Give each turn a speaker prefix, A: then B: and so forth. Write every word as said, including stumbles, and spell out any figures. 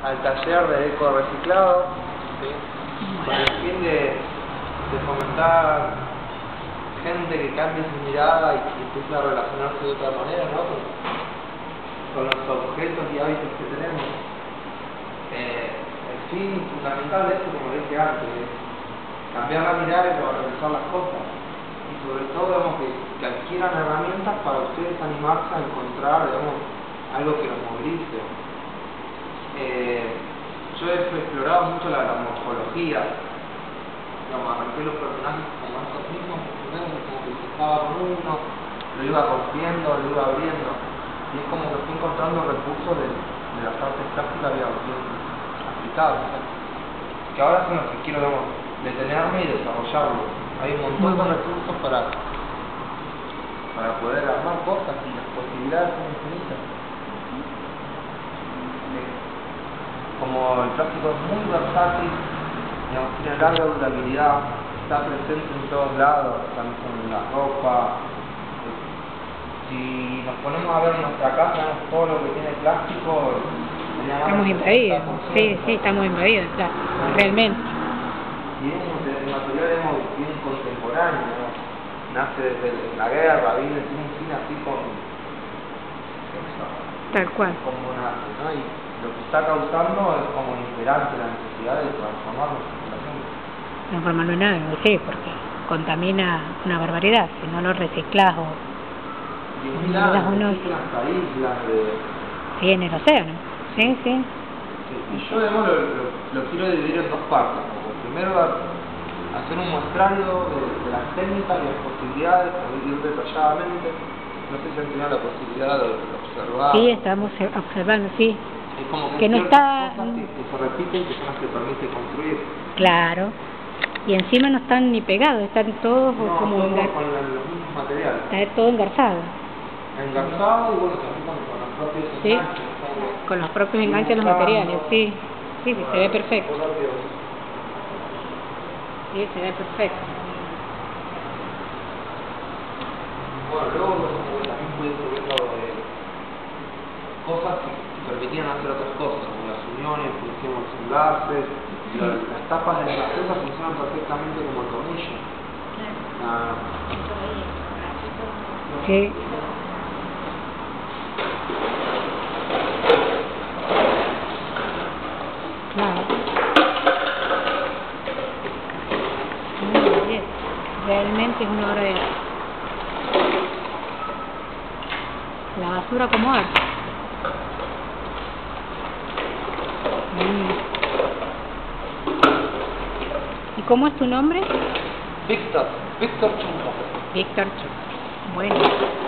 A: al taller de eco reciclado, ¿sí? Con el fin de, de fomentar gente que cambie su mirada y que empiece a relacionarse de otra manera, ¿no? Con, con los objetos y hábitos que tenemos. Eh, el fin fundamental de esto, como dije antes, es cambiar la mirada y revalorizar las cosas. Y sobre todo, digamos, que, que adquieran herramientas para ustedes animarse a encontrar, digamos, algo que los movilice. Eh, yo he explorado mucho la, la morfología. Digamos, arranqué los personajes como estos mismos, como que estaba con uno, lo iba construyendo, lo iba abriendo. Y es como que estoy encontrando recursos de, de las artes plásticas, digamos, bien aplicados, ¿no? Que ahora son los que quiero, digamos, detenerme y desarrollarlo. Hay un montón de recursos para, para poder armar cosas y las posibilidades son infinitas. Como el plástico es muy versátil, digamos, tiene larga durabilidad, está presente en todos lados, también en la ropa. Si nos ponemos a ver nuestra casa, todo lo que tiene plástico,
B: estamos invadidos, sí, sí, estamos invadidos, claro, realmente.
A: Y es un material bien contemporáneo, ¿no? Nace desde la guerra, viene, tiene un fin así con eso,
B: tal cual.
A: Como nace, ¿no? Y lo que está causando es como imperante la necesidad de transformar nuestra población.
B: Transformarlo en algo, sí, porque contamina una barbaridad, si no lo reciclas o
A: y en mil años,
B: unos...
A: hasta islas de...
B: Sí, en el océano, sí, sí.
A: sí. Y yo, digamos, lo, lo, lo quiero dividir en dos partes. Primero, hacer un muestrario de, de las técnicas y las posibilidades, ir detalladamente. No sé si han tenido la posibilidad de, de observar.
B: Sí, estamos observando, sí.
A: Es como que,
B: que no está...
A: cosas que, que se repiten, que son las que permiten construir.
B: Claro. Y encima no están ni pegados, están todos
A: no,
B: como...
A: todo
B: engar...
A: con los mismos materiales.
B: Está todo engarzado.
A: Engarzado y bueno, también con, con los propios
B: ¿sí?
A: enganches. ¿no?
B: Con los propios enganches de los materiales, sí. Sí, sí, se ve perfecto. Sí, se ve perfecto.
A: Bueno, luego también pude ir viendo eh, cosas que, que permitían hacer otras cosas, como las uniones, funcionan los enlaces, sí. las, las tapas de las cosas funcionan perfectamente como el tornillo. Ah,
B: sí. Claro. Muy bien. Realmente es una obra de arte. La basura como arte. Mm. ¿Y cómo es tu nombre?
A: Víctor, Víctor Chunca.
B: Víctor Chunca. Bueno.